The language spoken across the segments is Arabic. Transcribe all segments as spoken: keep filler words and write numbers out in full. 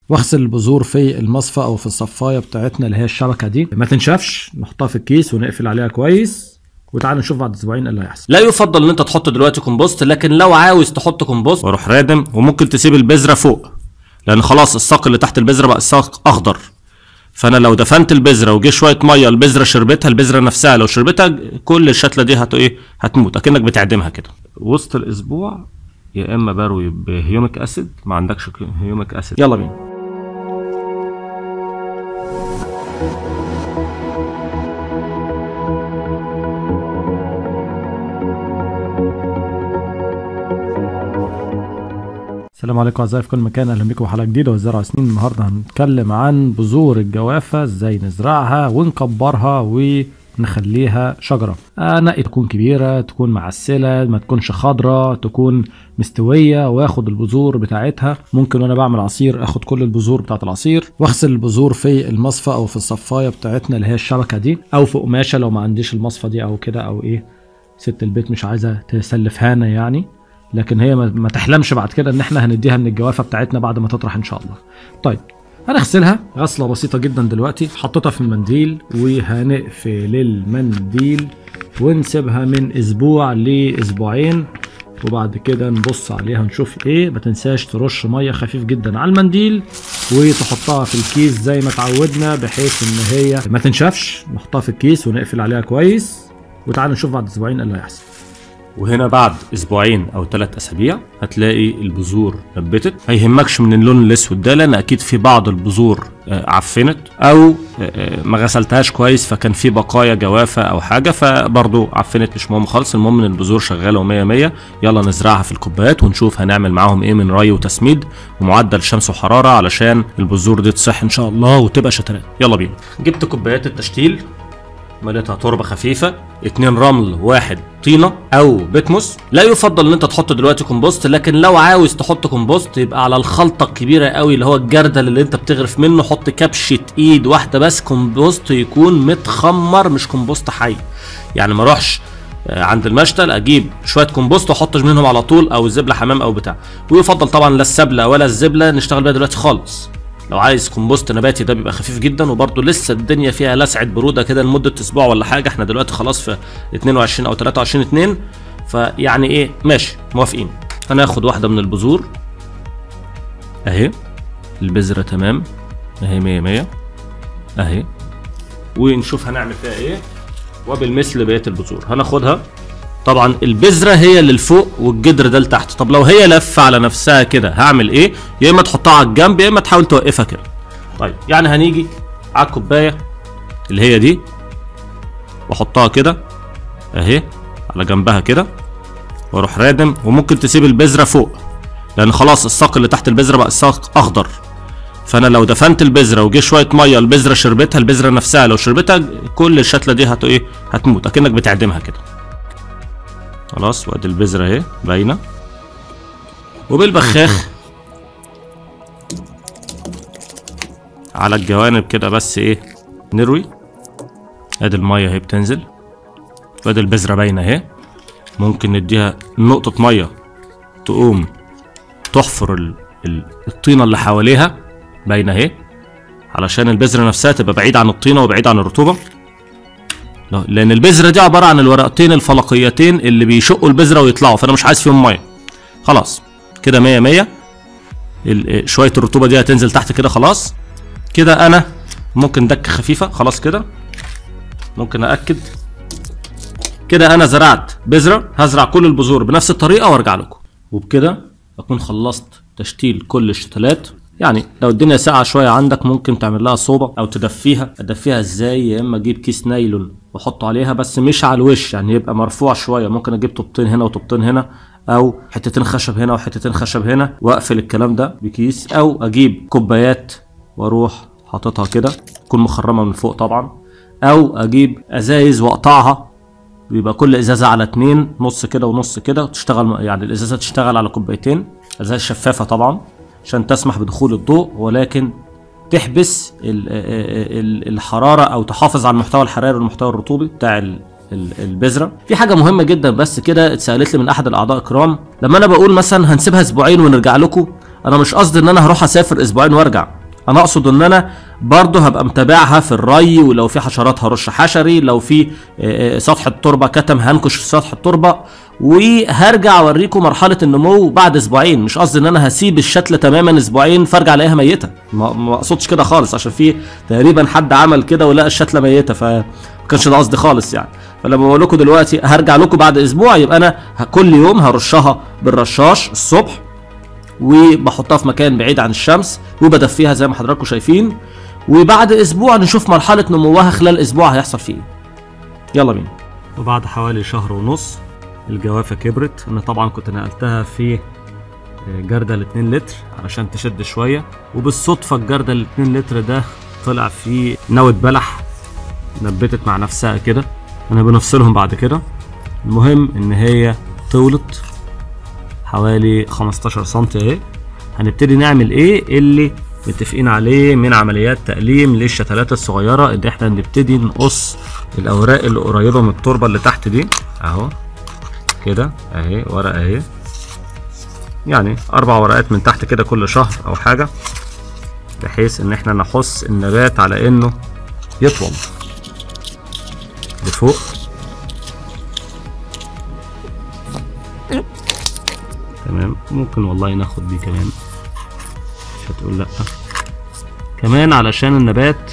واغسل البذور في المصفى او في الصفايه بتاعتنا اللي هي الشبكه دي، ما تنشفش، نحطها في الكيس ونقفل عليها كويس، وتعالى نشوف بعد اسبوعين ايه اللي هيحصل. لا يفضل ان انت تحط دلوقتي كومبوست، لكن لو عاوز تحط كومبوست وروح رادم، وممكن تسيب البذره فوق لان خلاص الساق اللي تحت البذره بقى الساق اخضر. فانا لو دفنت البذره وجه شويه ميه البذره شربتها، البذره نفسها لو شربتها كل الشتله دي هت ايه هتموت، اكنك بتعدمها كده. وسط الاسبوع يا اما بروي بهيوميك اسيد، ما عندكش هيوميك اسيد يلا بينا. السلام عليكم اعزائي في كل مكان، اهلا بكم في حلقه جديده وزرع سنين. النهارده هنتكلم عن بذور الجوافه، ازاي نزرعها ونكبرها ونخليها شجره. انقي تكون كبيره، تكون معسله، ما تكونش خضراء، تكون مستويه، واخد البذور بتاعتها. ممكن وانا بعمل عصير اخد كل البذور بتاعت العصير، واغسل البذور في المصفى او في الصفايه بتاعتنا اللي هي الشبكه دي، او في قماشه لو ما عنديش المصفى دي او كده، او ايه ست البيت مش عايزه تسلفهانا يعني، لكن هي ما تحلمش بعد كده ان احنا هنديها من الجوافه بتاعتنا بعد ما تطرح ان شاء الله. طيب هنغسلها غسله بسيطه جدا دلوقتي، حطيتها في المنديل وهنقفل المنديل ونسيبها من اسبوع لاسبوعين، وبعد كده نبص عليها نشوف ايه. ما تنساش ترش ميه خفيف جدا على المنديل وتحطها في الكيس زي ما اتعودنا، بحيث ان هي ما تنشفش. نحطها في الكيس ونقفل عليها كويس، وتعالى نشوف بعد اسبوعين ايه اللي هيحصل. وهنا بعد اسبوعين او ثلاث اسابيع هتلاقي البذور نبتت. ما يهمكش من اللون الاسود ده، لان اكيد في بعض البذور عفنت او ما غسلتهاش كويس فكان في بقايا جوافه او حاجه فبرضو عفنت، مش مهم خالص. المهم ان البذور شغاله ومية مية. يلا نزرعها في الكوبايات ونشوف هنعمل معاهم ايه من ري وتسميد ومعدل شمس وحراره علشان البذور دي تصح ان شاء الله وتبقى شتلات. يلا بينا. جبت كوبايات التشتيل، مليتها تربه خفيفه، اتنين رمل، واحد طينه او بتموس. لا يفضل ان انت تحط دلوقتي كومبوست، لكن لو عاوز تحط كومبوست يبقى على الخلطه الكبيره قوي اللي هو الجردل اللي انت بتغرف منه، حط كبشه ايد واحده بس كومبوست يكون متخمر، مش كومبوست حي. يعني ما اروحش عند المشتل اجيب شويه كومبوست واحطش منهم على طول، او الزبله حمام او بتاع. ويفضل طبعا لا السبله ولا الزبله نشتغل بيها دلوقتي خالص. لو عايز كومبوست نباتي ده بيبقى خفيف جدا، وبرده لسه الدنيا فيها لسعه بروده كده لمده اسبوع ولا حاجه. احنا دلوقتي خلاص في اتنين وعشرين او تلاتة وعشرين اتنين، فيعني ايه ماشي موافقين. هناخد واحده من البذور اهي، البذره تمام اهي مية مية اهي، ونشوف هنعمل فيها ايه. وبالمثل بقيه البذور هناخدها. طبعا البذره هي اللي لفوق والجدر ده لتحت. طب لو هي لفه على نفسها كده هعمل ايه؟ يا اما تحطها على الجنب يا اما تحاول توقفها كده. طيب يعني هنيجي على الكوبايه اللي هي دي واحطها كده اهي على جنبها كده، واروح رادم. وممكن تسيب البذره فوق لان خلاص الساق اللي تحت البذره بقى الساق اخضر. فانا لو دفنت البذره وجه شويه ميه البذره شربتها، البذره نفسها لو شربتها كل الشتله دي هت ايه هتموت، اكنك بتعدمها كده. خلاص وادي البذره اهي باينه. وبالبخاخ على الجوانب كده بس ايه نروي. ادي الميه اهي بتنزل، وادي البذره باينه اهي. ممكن نديها نقطه ميه تقوم تحفر ال... ال... الطينه اللي حواليها باينه اهي، علشان البذره نفسها تبقى بعيد عن الطينه وبعيد عن الرطوبه، لان البذره دي عباره عن الورقتين الفلقيتين اللي بيشقوا البذره ويطلعوا، فانا مش عايز فيهم ميه. خلاص كده مية مية. شويه الرطوبه دي هتنزل تحت كده. خلاص كده انا ممكن دكه خفيفه. خلاص كده ممكن ااكد كده انا زرعت بذره. هزرع كل البذور بنفس الطريقه وارجع لكم، وبكده اكون خلصت تشتيل كل الشتلات. يعني لو الدنيا ساقعه شويه عندك ممكن تعمل لها صوبه او تدفيها. ادفيها ازاي؟ يا اما اجيب كيس نايلون واحطه عليها بس مش على الوش، يعني يبقى مرفوع شويه. ممكن اجيب طوبتين هنا وطوبتين هنا، او حتتين خشب هنا وحتتين خشب هنا، واقفل الكلام ده بكيس. او اجيب كوبايات واروح حاططها كده تكون مخرمه من فوق طبعا، او اجيب ازايز واقطعها، بيبقى كل ازازه على اتنين، نص كده ونص كده، وتشتغل يعني الازازه تشتغل على كوبايتين. ازاز شفافه طبعا عشان تسمح بدخول الضوء، ولكن تحبس الحراره او تحافظ على المحتوى الحراري والمحتوى الرطوبي بتاع البذره. في حاجه مهمه جدا بس كده اتسالت لي من احد الاعضاء الكرام، لما انا بقول مثلا هنسيبها اسبوعين ونرجع لكم، انا مش قصدي ان انا هروح اسافر اسبوعين وارجع. انا اقصد ان انا برضه هبقى متابعها في الري، ولو في حشرات هرش حشري، لو في سطح التربه كتم هنكش في سطح التربه، وهرجع اوريكم مرحله النمو بعد اسبوعين. مش قصدي ان انا هسيب الشتله تماما اسبوعين فارجع الاقيها ميته، ما اقصدش كده خالص، عشان في تقريبا حد عمل كده ولقى الشتله ميته، فما كانش ده قصدي خالص يعني. فلما بقول لكم دلوقتي هرجع لكم بعد اسبوع، يبقى انا كل يوم هرشها بالرشاش الصبح، وبحطها في مكان بعيد عن الشمس، وبدفيها زي ما حضراتكم شايفين، وبعد اسبوع نشوف مرحله نموها خلال اسبوع هيحصل فيه ايه. يلا بينا. وبعد حوالي شهر ونص الجوافه كبرت. انا طبعا كنت نقلتها في جردل اتنين لتر علشان تشد شويه، وبالصدفه الجردل اتنين لتر ده طلع فيه نوة بلح نبتت مع نفسها كده، انا بنفصلهم بعد كده. المهم ان هي طولت حوالي خمستاشر سنتي اهي. هنبتدي نعمل ايه اللي متفقين عليه من عمليات تقليم للشتلات الصغيره، ان احنا نبتدي نقص الاوراق اللي قريبه من التربه اللي تحت دي اهو كده اهي، ورقه اهي، يعني اربع ورقات من تحت كده كل شهر او حاجه، بحيث ان احنا نحث النبات على انه يطول لفوق. تمام، ممكن والله ناخد دي كمان، مش هتقول لا. كمان علشان النبات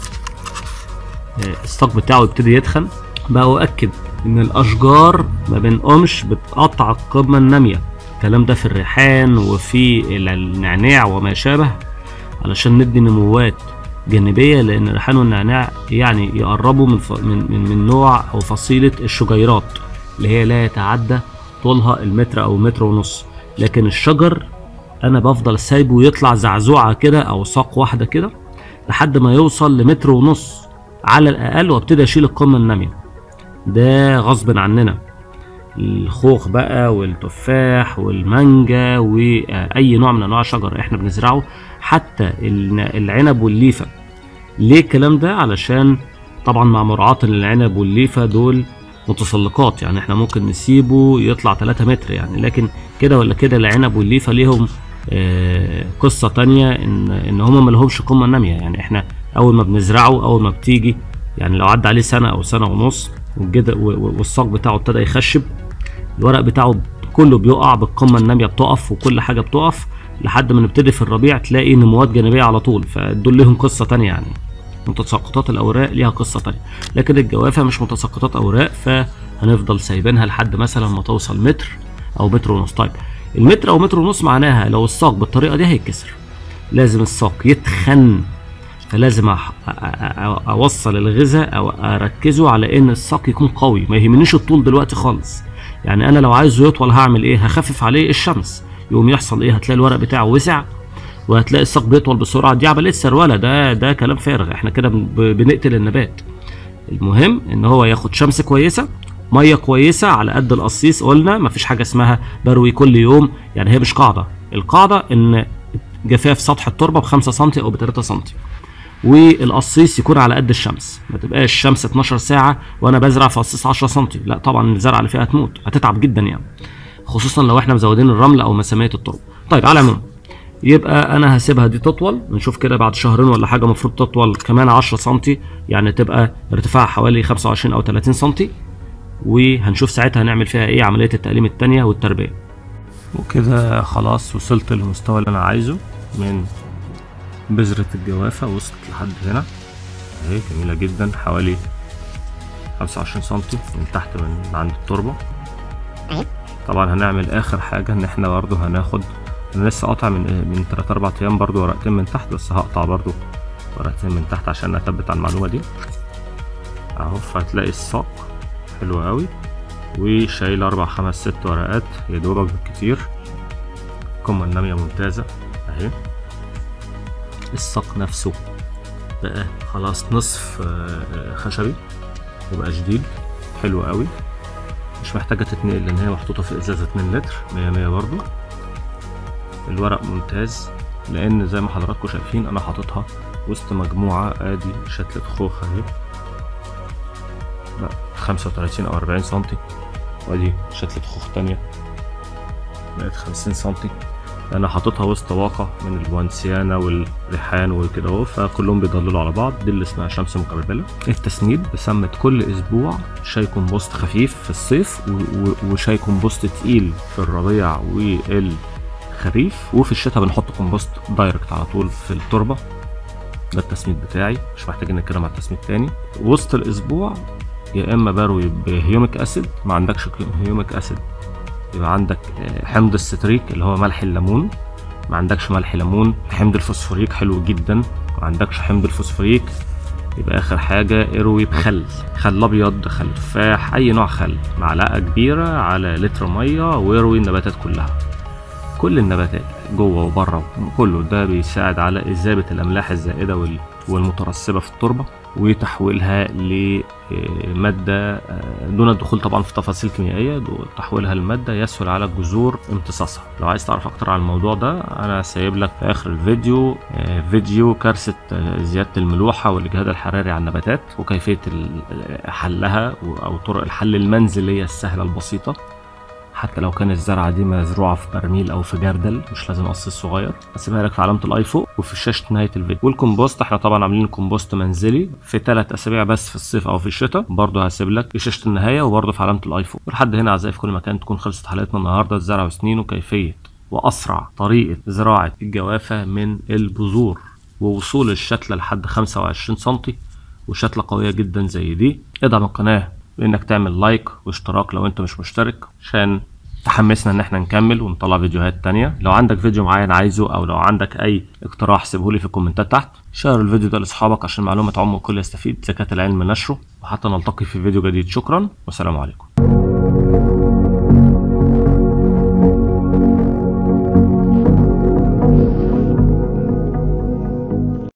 الساق بتاعه يبتدي يتخن، بقى أؤكد ان الاشجار ما بنقومش بتقطع القمة النامية. الكلام ده في الريحان وفي النعناع وما شابه، علشان ندي نموات جانبية، لان الريحان والنعناع يعني يقربوا من, ف... من, من, من نوع او فصيلة الشجيرات اللي هي لا يتعدى طولها المتر او متر ونص. لكن الشجر انا بفضل سايبه يطلع زعزوعة كده او ساق واحدة كده لحد ما يوصل لمتر ونص على الاقل، وابتدي اشيل القمة النامية. ده غصب عننا. الخوخ بقى والتفاح والمانجا واي نوع من انواع الشجر احنا بنزرعه، حتى العنب والليفة. ليه الكلام ده؟ علشان طبعا مع مراعاة العنب والليفة دول متسلقات، يعني احنا ممكن نسيبه يطلع تلاتة متر يعني، لكن كده ولا كده العنب والليفة ليهم آه قصة تانية، ان ان هما ملهمش قمة نامية. يعني احنا اول ما بنزرعه، اول ما بتيجي يعني لو عدى عليه سنة او سنة ونص والساق بتاعه ابتدى يخشب، الورق بتاعه كله بيقع، بالقمة النامية بتقف، وكل حاجة بتقف، لحد ما نبتدي في الربيع تلاقي نموات جانبية على طول. فدول لهم قصة تانية، يعني متساقطات الاوراق ليها قصة تانية. لكن الجوافة مش متساقطات اوراق، فهنفضل سايبينها لحد مثلا ما توصل متر او متر ونص. طيب المتر او متر ونص معناها لو الساق بالطريقة دي هيتكسر، لازم الساق يتخن، فلازم اوصل الغذاء او اركزه على ان الساق يكون قوي. ما يهمنيش الطول دلوقتي خالص، يعني انا لو عايزه يطول هعمل ايه؟ هخفف عليه الشمس، يقوم يحصل ايه؟ هتلاقي الورق بتاعه وسع، وهتلاقي الساق بيطول بسرعه. دي عمليه سروله، ده ده كلام فارغ، احنا كده بنقتل النبات. المهم ان هو ياخد شمس كويسه، ميه كويسه على قد القصيص. قلنا مفيش حاجه اسمها بروي كل يوم، يعني هي مش قاعده. القاعده ان جفاف سطح التربه بخمسة سنتي او بتلاتة سنتي، والقصيص يكون على قد الشمس. ما تبقاش الشمس اتناشر ساعه وانا بزرع في قصيص عشرة سنتي، لا طبعا الزرعه اللي فيها هتموت، هتتعب جدا يعني، خصوصا لو احنا مزودين الرمل او مساميه التربه. طيب على العموم يبقى انا هسيبها دي تطول، نشوف كده بعد شهرين ولا حاجه المفروض تطول كمان عشرة سنتي، يعني تبقى ارتفاعها حوالي خمسة وعشرين او تلاتين سنتي، وهنشوف ساعتها هنعمل فيها ايه عمليه التقليم الثانيه والتربيه. وكده خلاص وصلت للمستوى اللي انا عايزه من بذرة الجوافة، وصلت لحد هنا اهي، جميلة جدا، حوالي خمسة وعشرين سنتي من تحت من عند التربة. طبعا هنعمل اخر حاجة ان احنا برضو هناخد، انا لسه قاطع من من تلات اربع ايام برضو ورقتين من تحت، بس هقطع برضو ورقتين من تحت عشان اثبت على المعلومة دي اهو. فهتلاقي الساق حلو قوي، وشايل اربع خمس ست ورقات يا دوبك بالكتير، القمة النامية ممتازة اهي. الساق نفسه بقى خلاص نصف خشبي وبقى جديد حلو قوي، مش محتاجة تتنقل لان هي محطوطة في ازازة اتنين لتر مية مية برضو. الورق ممتاز، لان زي ما حضراتكم شايفين انا حاططها وسط مجموعة، ادي شتلة خوخ اهي خمسة وتلاتين او اربعين سنتي، وادي شتلة خوخ تانية بقت خمسين سنتي. انا حاططها وسط واقع من البوانسيانا والريحان وكده اهو، فكلهم بيضللوا على بعض. دي اللي اسمها شمس مكربله. التسميد بسمت كل اسبوع شاي كومبوست خفيف في الصيف وشاي كومبوست تقيل في الربيع والخريف، وفي الشتاء بنحط كومبوست دايركت على طول في التربه. ده التسميد بتاعي، مش محتاجين نتكلم على التسميد تاني. وسط الاسبوع يا اما بروي بهيوميك اسيد، ما عندكش هيوميك اسيد يبقى عندك حمض الستريك اللي هو ملح الليمون، ما عندكش ملح ليمون حمض الفوسفوريك حلو جدا، ما عندكش حمض الفوسفوريك يبقى اخر حاجه اروي بخل، خل ابيض، خل تفاح، اي نوع خل، معلقه كبيره على لتر ميه، واروي النباتات كلها، كل النباتات جوه وبره كله. ده بيساعد على اذابه الاملاح الزائده والمترسبه في التربه وتحويلها لماده دون الدخول طبعا في تفاصيل كيميائيه، تحويلها لماده يسهل على الجذور امتصاصها. لو عايز تعرف اكتر عن الموضوع ده انا سايب لك في اخر الفيديو فيديو كارثه زياده الملوحه والاجهاد الحراري على النباتات وكيفيه حلها او طرق الحل المنزليه السهله البسيطه، حتى لو كان الزرعه دي مزروعه في برميل او في جردل، مش لازم قص صغير. هسيبها لك في علامه الاي فوق وفي شاشه نهايه الفيديو. والكمبوست احنا طبعا عاملين كومبوست منزلي في ثلاث اسابيع بس في الصيف او في الشتاء، برضه هسيب لك في شاشه النهايه وبرضه في علامه الاي فوق. ولحد هنا اعزائي في كل مكان تكون خلصت حلقتنا النهارده، الزرع وسنين وكيفيه واسرع طريقه زراعه الجوافه من البذور ووصول الشتله لحد خمسة وعشرين سنتي وشتله قويه جدا زي دي. ادعم القناه بانك تعمل لايك واشتراك لو انت مش مشترك عشان تحمسنا ان احنا نكمل ونطلع فيديوهات تانية. لو عندك فيديو معين عايزه او لو عندك اي اقتراح سيبهولي في الكومنتات تحت. شير الفيديو ده لاصحابك عشان المعلومه تعم والكل يستفيد. زكاة العلم نشره، وحتى نلتقي في فيديو جديد. شكرا والسلام عليكم.